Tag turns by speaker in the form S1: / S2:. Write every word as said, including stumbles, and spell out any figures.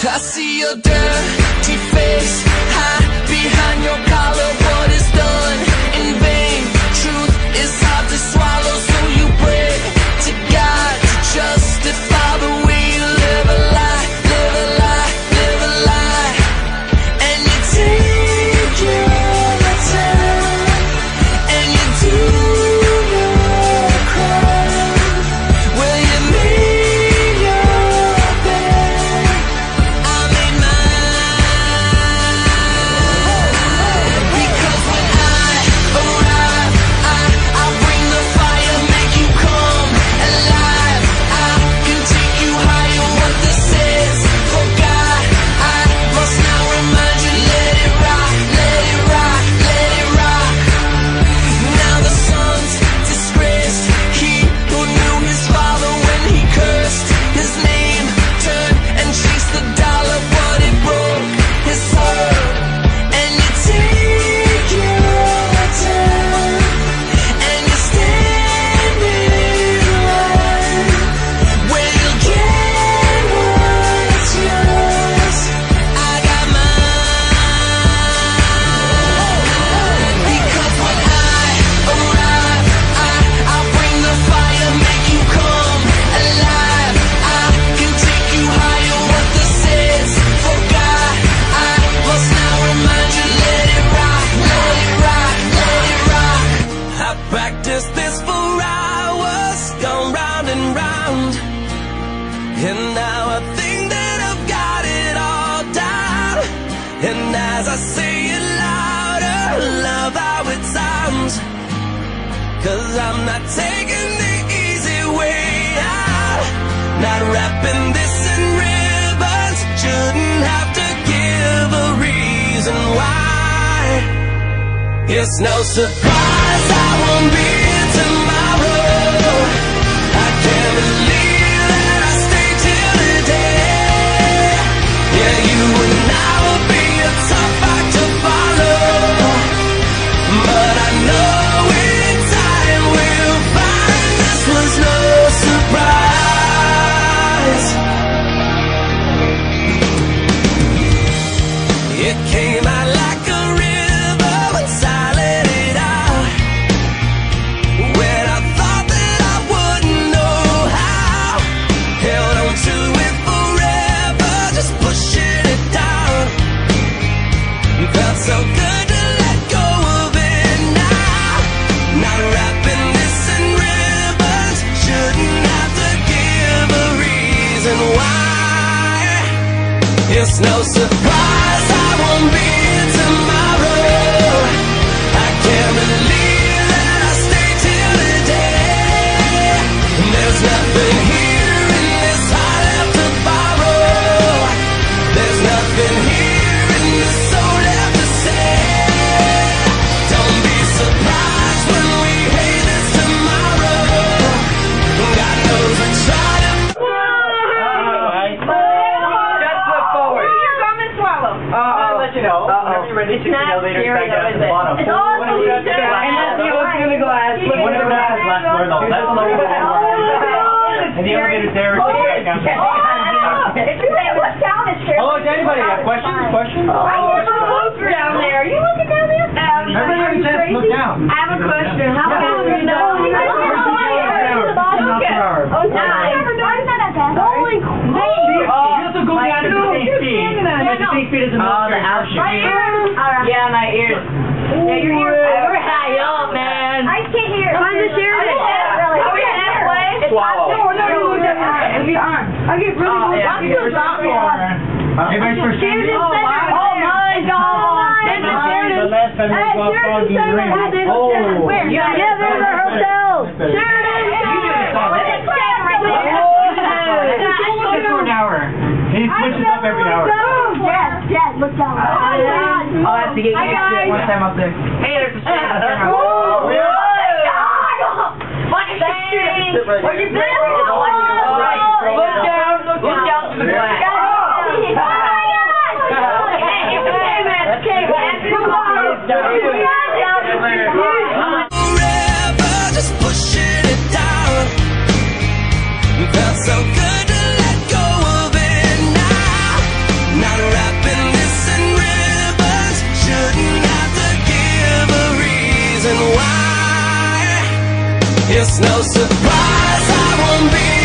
S1: I see your dirty face hide behind your collar. What is done in vain? Truth is hard to swallow, so you pray to God to justify the way you live a lie, live a lie, live a lie. And you take your time, and you do your crime. Well, you made your bed, I made mine. Because when I arrive, I, I'll bring the fire, make you come alive. I can take you higher, what this is. For God, I must now remind you, let it rock, let it rock, let it rock. Now the son's disgraced, he who knew his father when he cursed his name, turned and chased the dollar, but it broke his heart. And you take your time, and you stand in line, where you'll get what's yours. I got mine. Because when I arrive, I, I'll bring the fire, make you come alive. I can take you higher, what this is. For God, I must now remind you, let it rock, let it rock, let it rock. I practiced this for hours, gone round and round, and now I think that I've got it all down. And as I say it louder, love how it sounds, 'cause I'm not taking the easy way out. Not wrapping this in ribbons, shouldn't have to give a reason why. It's no surprise I won't be here tomorrow. I can't believe that I stayed till today. Yeah, you and I will be a tough act to follow, but I know in time we'll find this was no surprise. It came out like a river once I let it out, when I thought that I wouldn't know how. Held on to it forever, just pushing it down. Felt so good to let go of it now. Not wrapping this in ribbons, shouldn't have to give a reason why. It's no surprise I won't be here tomorrow. I can't believe that I stayed till today. There's nothing here in this heart left to borrow. There's nothing here in this soul left to say. Don't be surprised when we hate this tomorrow. God knows we try to.
S2: Just look forward.
S3: You're gum and swallow.
S2: I'll let you know. Whenever you're ready, sixty milliliters back down to the bottom.
S3: It's all
S2: Whenever
S3: you
S2: that's
S3: do.
S2: the glass.
S3: And that's the old in the glass.
S2: Whenever that has last word, though. That's the lower one. And the elevator's there.
S3: Oh,
S2: Back down to the bottom.
S3: if you say what town is here.
S2: Hello, does anybody have questions? Questions?
S3: I have a poster down there. Are you looking down there? Um,
S2: Everybody have a chance to look down.
S3: I have a question. How
S2: Yeah.
S3: about you know? Oh, nice. Holy crap.
S2: You have to go down to the same speed. Like the same speed as a military parachute.
S3: My ears.
S4: Yeah, my ears.
S3: Yeah, your ears.
S4: We're high up, man.
S3: I can't hear. Find the Sheridan.
S4: Are we halfway?
S2: Swallow.
S3: No, no, you look at mine.
S4: We aren't.
S3: I get really
S4: Oh, yeah.
S3: I'm still dropping.
S2: Everybody's for
S3: Sheridan
S4: Oh,
S3: Center.
S4: my
S3: Oh, my God.
S4: That's
S3: That's
S4: Sheridan.
S3: the last time we got frogs in the rain.
S2: Oh.
S3: Where? Yeah, there's our hotel. Sheridan.
S2: You do this all day.
S3: It's down right there.
S2: Just for an hour. He switches up every hour.
S3: Yes, yes, look down.
S4: I'll have to get
S3: Hi,
S4: you
S3: guys.
S2: One time up there.
S4: Hey, there's a camera.
S3: Oh,
S2: Yeah.
S3: what is that?
S4: What you been? Look down, look down to the glass.
S1: Forever, just pushing it down. Felt so good to let go of it now. It's no surprise I won't be